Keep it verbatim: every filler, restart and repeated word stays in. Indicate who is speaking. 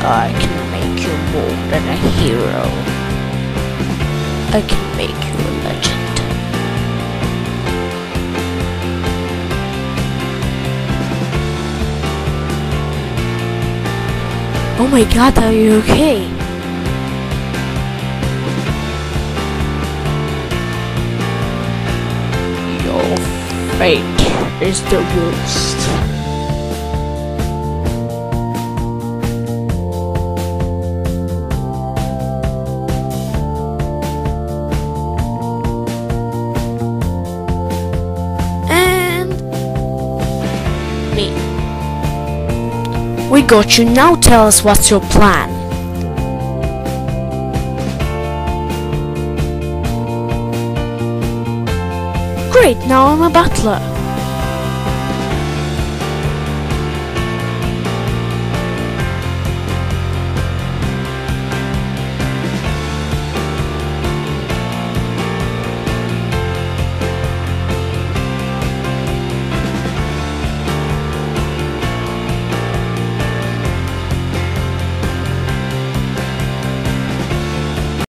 Speaker 1: I can make you more than a hero. I can make you a legend. Oh my god, are you okay? Your fate is the worst. We got you, now tell us what's your plan. Great, now I'm a butler.